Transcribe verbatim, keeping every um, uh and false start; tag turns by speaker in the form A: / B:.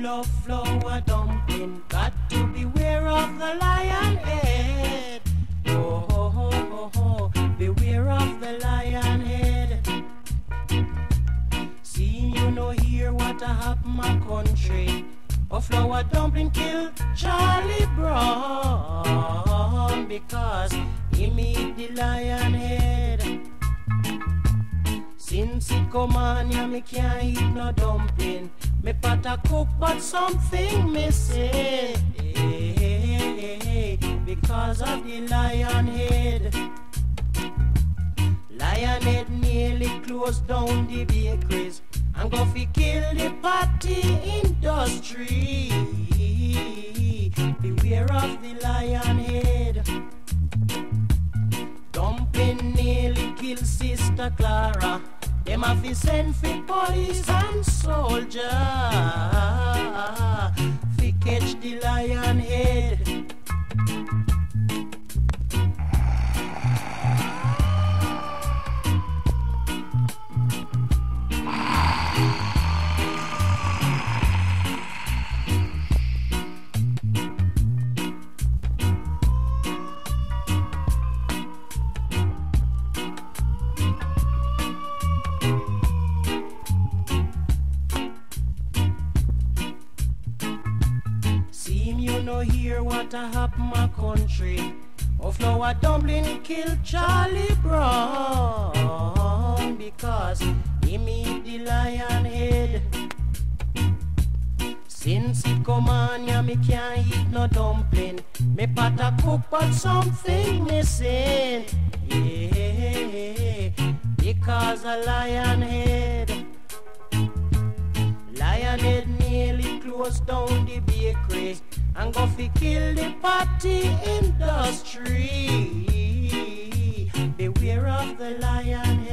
A: love flour dumpling, got to beware of the lion head. Oh, ho, ho, ho, ho. Beware of the lion head. See, you know hear what a happen my country. A flour dumpling kill Charlie Brown because he meet the lion head. Since it come on, yeah, me can't eat no dumpling. Me pot a cook, but something missing because of the lion head. Lion head nearly closed down the bakeries and go fi kill the party industry. Beware of the lion head. Dumpling nearly kill Sister Clara. Them have to send for police and soldier fi catch the lion head. Hear what a happen my country. A flour dumpling kill Charlie Brown because he meet the lion head. Since it come on, yeah, me can't eat no dumpling. Me pot a cook, but something missing. Yeah, because a lion head. Lion head nearly closed down the bakery and go fi kill the party industry. Beware of the lion